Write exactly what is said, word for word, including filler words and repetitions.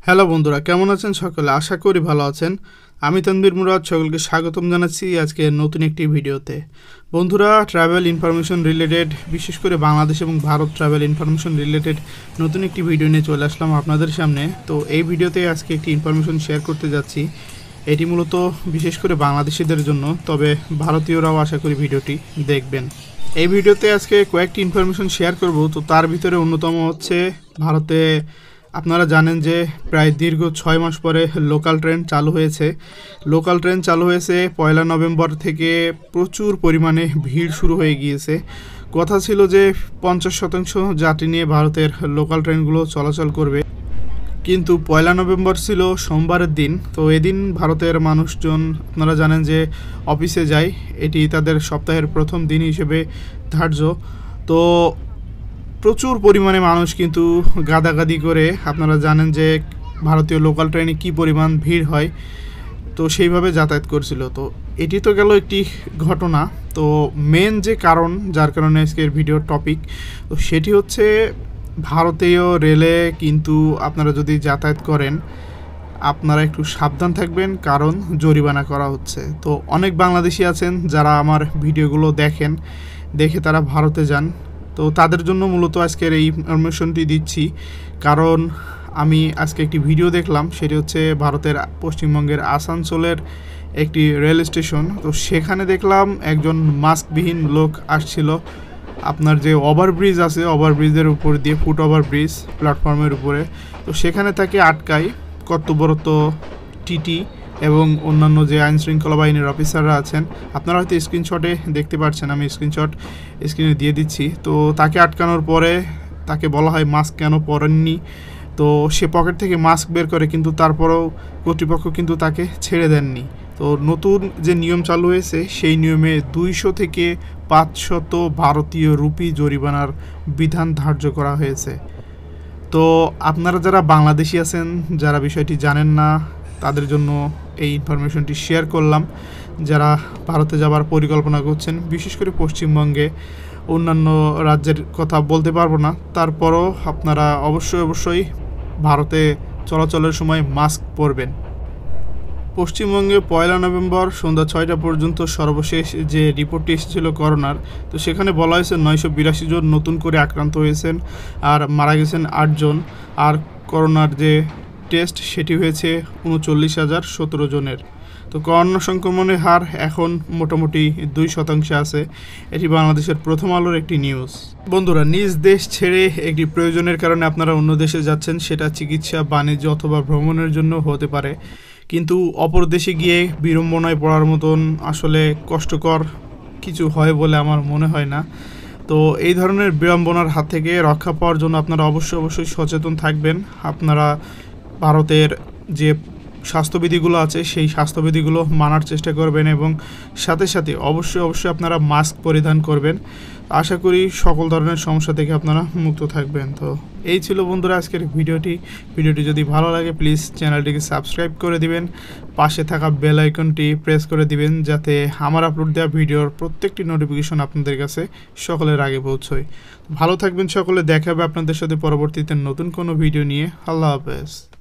Hello বন্ধুরা, কেমন আছেন সকলে? আশা করি ভালো আছেন। আমি তানভীর মুরাদ সকলকে স্বাগতম জানাচ্ছি আজকে নতুন একটি ভিডিওতে। বন্ধুরা, ট্রাভেল ইনফরমেশন রিলেটেড, বিশেষ করে বাংলাদেশ এবং ভারত ট্রাভেল ইনফরমেশন রিলেটেড নতুন একটি ভিডিও নিয়ে চলে আসলাম আপনাদের সামনে। তো এই ভিডিওতে আজকে একটি ইনফরমেশন শেয়ার করতে যাচ্ছি। এটি মূলত বিশেষ করে বাংলাদেশিদের জন্য, তবে ভারতীয়রাও আশা করি ভিডিওটি দেখবেন। এই ভিডিওতে আজকে কয়েকটি ইনফরমেশন শেয়ার করব। তো তার ভিতরে অন্যতম হচ্ছে, ভারতে আপনারা জানেন যে প্রায় দীর্ঘ ছয় মাস পরে লোকাল ট্রেন চালু হয়েছে। লোকাল ট্রেন চালু হয়েছে পয়লা নভেম্বর থেকে প্রচুর পরিমাণে ভিড় শুরু হয়ে গিয়েছে। কথা ছিল যে পঞ্চাশ শতাংশ যাত্রী নিয়ে ভারতের লোকাল ট্রেনগুলো চলাচল করবে, কিন্তু পয়লা নভেম্বর ছিল সোমবারের দিন। তো এদিন ভারতের মানুষজন আপনারা জানেন যে অফিসে যায়, এটি তাদের সপ্তাহের প্রথম দিন হিসেবে ধার্য। তো প্রচুর পরিমাণে মানুষ কিন্তু গাদাগাদি করে, আপনারা জানেন যে ভারতীয় লোকাল ট্রেনে কী পরিমাণ ভিড় হয়, তো সেইভাবে যাতায়াত করছিল। তো এটি তো গেল একটি ঘটনা। তো মেন যে কারণ, যার কারণে আজকের ভিডিওর টপিক, তো সেটি হচ্ছে ভারতীয় রেলে কিন্তু আপনারা যদি যাতায়াত করেন আপনারা একটু সাবধান থাকবেন, কারণ জরিমানা করা হচ্ছে। তো অনেক বাংলাদেশি আছেন যারা আমার ভিডিওগুলো দেখেন, দেখে তারা ভারতে যান। তো তাদের জন্য মূলত আজকের এই ইনফরমেশনটি দিচ্ছি, কারণ আমি আজকে একটি ভিডিও দেখলাম, সেটি হচ্ছে ভারতের পশ্চিমবঙ্গের আসানসোলের একটি রেল স্টেশন। তো সেখানে দেখলাম একজন মাস্কবিহীন লোক আসছিল আপনার যে ওভারব্রিজ আছে, ওভারব্রিজের উপর দিয়ে, ফুট ওভারব্রিজ প্ল্যাটফর্মের উপরে। তো সেখানে তাকে আটকায় কর্তব্যরত টিটি এবং অন্যান্য যে আইন শৃঙ্খলা বাহিনীর অফিসাররা আছেন। আপনারা হয়তো স্ক্রিনশটে দেখতে পাচ্ছেন, আমি স্ক্রিনশট স্ক্রিনে দিয়ে দিচ্ছি। তো তাকে আটকানোর পরে তাকে বলা হয় মাস্ক কেন পরেননি। তো সে পকেট থেকে মাস্ক বের করে, কিন্তু তারপরেও কর্তৃপক্ষ কিন্তু তাকে ছেড়ে দেননি। তো নতুন যে নিয়ম চালু হয়েছে, সেই নিয়মে দুইশো থেকে পাঁচশত ভারতীয় রুপি জরিমানার বিধান ধার্য করা হয়েছে। তো আপনারা যারা বাংলাদেশি আছেন, যারা বিষয়টি জানেন না, তাদের জন্য এই ইনফরমেশনটি শেয়ার করলাম। যারা ভারতে যাবার পরিকল্পনা করছেন, বিশেষ করে পশ্চিমবঙ্গে, অন্যান্য রাজ্যের কথা বলতে পারবো না, তারপরও আপনারা অবশ্যই অবশ্যই ভারতে চলাচলের সময় মাস্ক পরবেন। পশ্চিমবঙ্গে পয়লা নভেম্বর সন্ধ্যা ছয়টা পর্যন্ত সর্বশেষ যে রিপোর্টটি এসেছিল করোনার, তো সেখানে বলা হয়েছে নয়শো বিরাশি জন নতুন করে আক্রান্ত হয়েছেন আর মারা গেছেন আটজন। আর করোনার যে টেস্ট সেটি হয়েছে উনচল্লিশ হাজার সতেরো জনের। তো করোনা সংক্রমণের হার এখন মোটামুটি দুই শতাংশে আছে। এটি বাংলাদেশের প্রথম আলোর একটি নিউজ। বন্ধুরা, নিজ দেশ ছেড়ে একটি প্রয়োজনের কারণে আপনারা অন্য দেশে যাচ্ছেন, সেটা চিকিৎসা, বাণিজ্য অথবা ভ্রমণের জন্য হতে পারে, কিন্তু অপর দেশে গিয়ে বিড়ম্বনায় পড়ার মতন আসলে কষ্টকর কিছু হয় বলে আমার মনে হয় না। তো এই ধরনের বিড়ম্বনার হাত থেকে রক্ষা পাওয়ার জন্য আপনারা অবশ্যই অবশ্যই সচেতন থাকবেন। আপনারা ভারতের যে স্বাস্থ্যবিধিগুলো আছে, সেই স্বাস্থ্যবিধিগুলো মানার চেষ্টা করবেন এবং সাথে সাথে অবশ্যই অবশ্যই আপনারা মাস্ক পরিধান করবেন। আশা করি সকল ধরনের সমস্যা থেকে আপনারা মুক্ত থাকবেন। তো এই ছিল বন্ধুরা আজকের ভিডিওটি। ভিডিওটি যদি ভালো লাগে প্লিজ চ্যানেলটিকে সাবস্ক্রাইব করে দিবেন, পাশে থাকা বেল আইকনটি প্রেস করে দিবেন, যাতে আমার আপলোড দেওয়া ভিডিওর প্রত্যেকটি নোটিফিকেশন আপনাদের কাছে সকলের আগে পৌঁছয়। ভালো থাকবেন সকলে, দেখা হবে আপনাদের সাথে পরবর্তীতে নতুন কোনো ভিডিও নিয়ে। আল্লাহ হাফেজ।